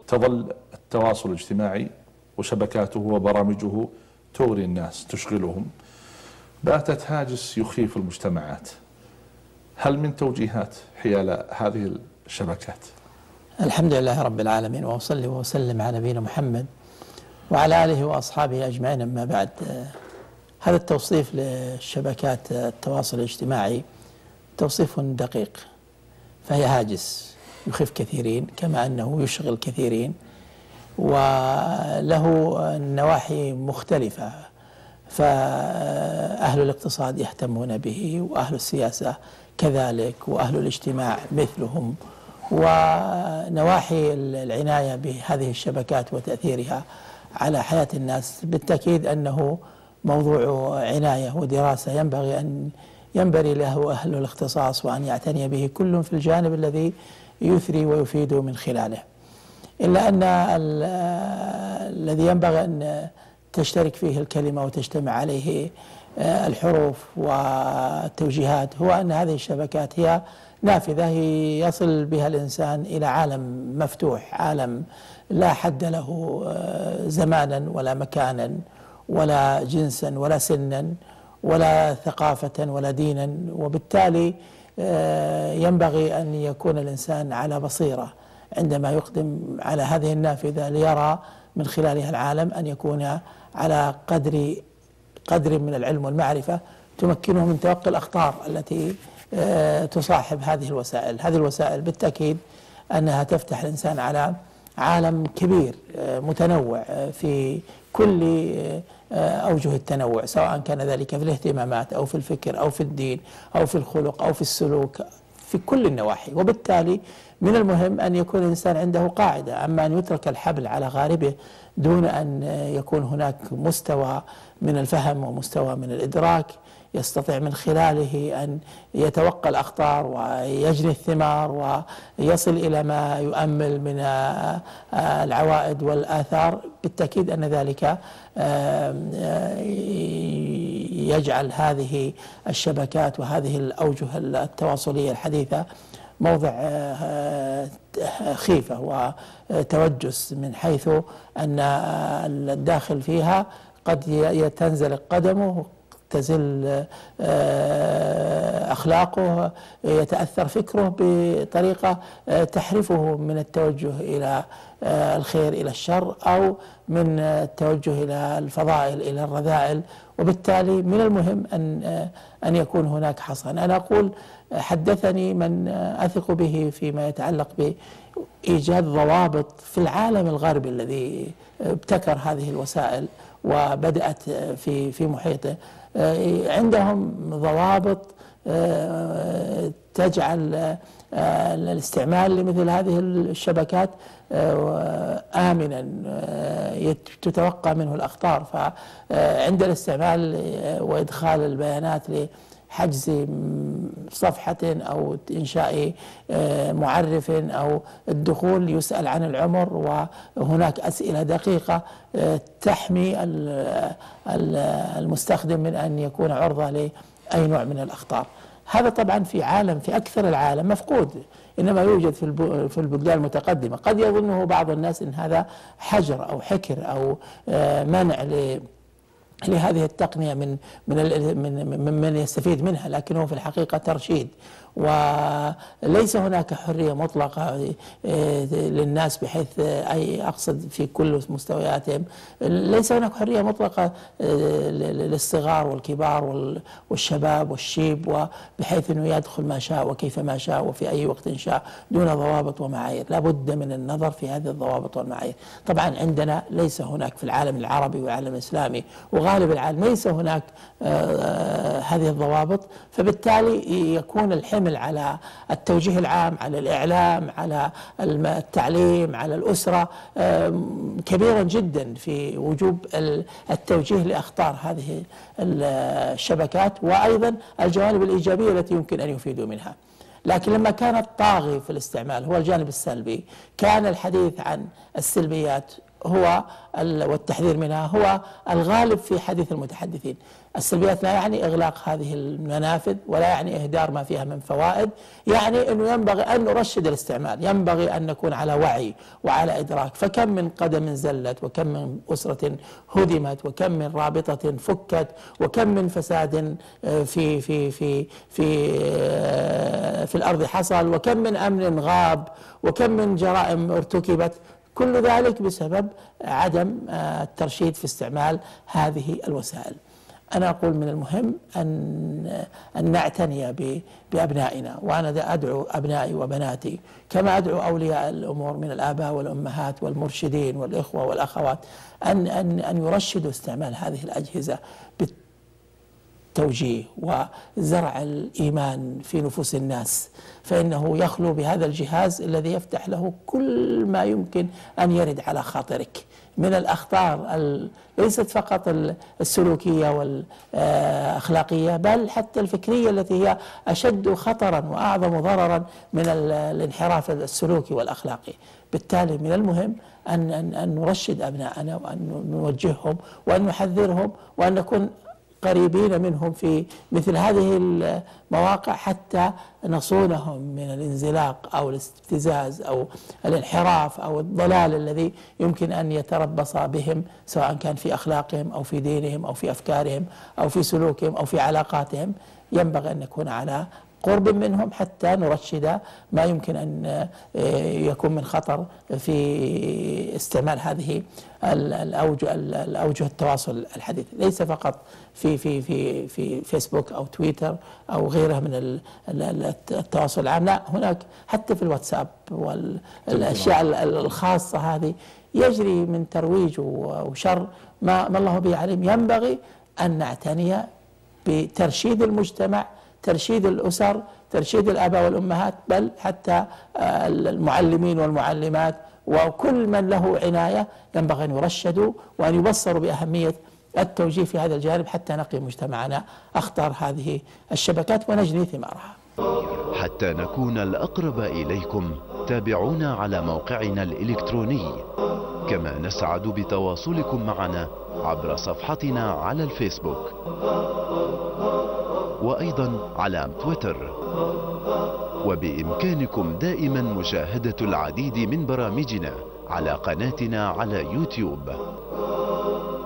تظل التواصل الاجتماعي وشبكاته وبرامجه تغري الناس تشغلهم، باتت هاجس يخيف المجتمعات. هل من توجيهات حيال هذه الشبكات؟ الحمد لله رب العالمين، وأصلي وأسلم على نبينا محمد وعلى آله وأصحابه أجمعين. أما بعد، هذا التوصيف للشبكات التواصل الاجتماعي توصيف دقيق، فهي هاجس يخيف كثيرين كما أنه يشغل كثيرين، وله نواحي مختلفة. فأهل الاقتصاد يهتمون به، وأهل السياسة كذلك، وأهل الاجتماع مثلهم. ونواحي العناية بهذه الشبكات وتأثيرها على حياة الناس بالتأكيد أنه موضوع عناية ودراسة ينبغي له أهل الاختصاص وأن يعتني به كل في الجانب الذي يثري ويفيد من خلاله. إلا أن الذي ينبغي أن تشترك فيه الكلمة وتجتمع عليه الحروف والتوجيهات هو أن هذه الشبكات هي نافذة يصل بها الإنسان إلى عالم مفتوح، عالم لا حد له زمانا ولا مكانا ولا جنسا ولا سنا ولا ثقافة ولا دينا. وبالتالي ينبغي أن يكون الإنسان على بصيرة عندما يقدم على هذه النافذة ليرى من خلالها العالم، أن يكون على قدر من العلم والمعرفة تمكنه من توقي الأخطار التي تصاحب هذه الوسائل. هذه الوسائل بالتأكيد أنها تفتح الإنسان على عالم كبير متنوع في كل أوجه التنوع، سواء كان ذلك في الاهتمامات أو في الفكر أو في الدين أو في الخلق أو في السلوك، في كل النواحي. وبالتالي من المهم أن يكون الإنسان عنده قاعدة، أما أن يترك الحبل على غاربه دون أن يكون هناك مستوى من الفهم ومستوى من الإدراك يستطيع من خلاله أن يتوقع الأخطار ويجني الثمار ويصل إلى ما يؤمل من العوائد والآثار. بالتأكيد أن ذلك يجعل هذه الشبكات وهذه الأوجه التواصلية الحديثة موضع خيفة وتوجس، من حيث أن الداخل فيها قد تنزلق قدمه، تزل أخلاقه، يتأثر فكره بطريقة تحرفه من التوجه إلى الخير إلى الشر، أو من التوجه إلى الفضائل إلى الرذائل. وبالتالي من المهم أن يكون هناك حصن. أنا أقول حدثني من أثق به فيما يتعلق بإيجاد ضوابط في العالم الغربي الذي ابتكر هذه الوسائل وبدأت في محيطه. عندهم ضوابط تجعل الاستعمال لمثل هذه الشبكات آمنا تتوقع منه الأخطار. فعند الاستعمال وإدخال البيانات لحجز صفحة أو إنشاء معرف أو الدخول يسأل عن العمر، وهناك أسئلة دقيقة تحمي المستخدم من أن يكون عرضة لأي نوع من الأخطار. هذا طبعا في أكثر العالم مفقود، إنما يوجد في البلدان المتقدمة. قد يظنه بعض الناس أن هذا حجر أو حكر أو منع لهذه التقنية من يستفيد منها، لكنه في الحقيقة ترشيد. وليس هناك حرية مطلقة للناس بحيث أقصد في كل مستوياتهم، ليس هناك حرية مطلقة للصغار والكبار والشباب والشيب، وبحيث أنه يدخل ما شاء وكيف ما شاء وفي أي وقت شاء دون ضوابط ومعايير. لا بد من النظر في هذه الضوابط والمعايير. طبعا عندنا ليس هناك في العالم العربي والعالم الإسلامي وغالب العالم ليس هناك هذه الضوابط، فبالتالي يكون الحمل على التوجيه العام، على الإعلام، على التعليم، على الأسرة كبيرا جدا في وجوب التوجيه لأخطار هذه الشبكات، وأيضا الجوانب الإيجابية التي يمكن أن يفيدوا منها. لكن لما كان الطاغي في الاستعمال هو الجانب السلبي، كان الحديث عن السلبيات هو والتحذير منها هو الغالب في حديث المتحدثين. السلبيات لا يعني إغلاق هذه المنافذ ولا يعني إهدار ما فيها من فوائد، يعني أنه ينبغي أن نرشد الاستعمال، ينبغي أن نكون على وعي وعلى إدراك. فكم من قدم زلت، وكم من أسرة هدمت، وكم من رابطة فكت، وكم من فساد في في في في في الأرض حصل، وكم من أمن غاب، وكم من جرائم ارتكبت. كل ذلك بسبب عدم الترشيد في استعمال هذه الوسائل. أنا أقول من المهم أن نعتني بأبنائنا، وأنا أدعو أبنائي وبناتي كما أدعو أولياء الأمور من الآباء والأمهات والمرشدين والإخوة والأخوات أن يرشدوا استعمال هذه الأجهزة بالتوجيه وزرع الإيمان في نفوس الناس، فإنه يخلو بهذا الجهاز الذي يفتح له كل ما يمكن أن يرد على خاطرك من الأخطار ليست فقط السلوكية والأخلاقية، بل حتى الفكرية التي هي أشد خطرا وأعظم ضررا من الانحراف السلوكي والأخلاقي. بالتالي من المهم أن نرشد أبناءنا وأن نوجههم وأن نحذرهم وأن نكون قريبين منهم في مثل هذه المواقع حتى نصونهم من الانزلاق أو الاستفزاز أو الانحراف أو الضلال الذي يمكن أن يتربص بهم، سواء كان في أخلاقهم أو في دينهم أو في أفكارهم أو في سلوكهم أو في علاقاتهم. ينبغي أن نكون على قرب منهم حتى نرشد ما يمكن أن يكون من خطر في استعمال هذه الأوجه التواصل الحديث، ليس فقط في فيسبوك أو تويتر أو غيرها من التواصل العام، لا، هناك حتى في الواتساب والأشياء الخاصة هذه يجري من ترويج وشر ما الله به عليم. ينبغي أن نعتني بترشيد المجتمع، ترشيد الأسر، ترشيد الآباء والأمهات، بل حتى المعلمين والمعلمات وكل من له عناية ينبغي أن يرشدوا وأن يبصروا بأهمية التوجيه في هذا الجانب حتى نقي مجتمعنا أخطار هذه الشبكات ونجني ثمارها. حتى نكون الأقرب إليكم تابعونا على موقعنا الإلكتروني، كما نسعد بتواصلكم معنا عبر صفحتنا على الفيسبوك وأيضا على تويتر. وبإمكانكم دائما مشاهدة العديد من برامجنا على قناتنا على يوتيوب.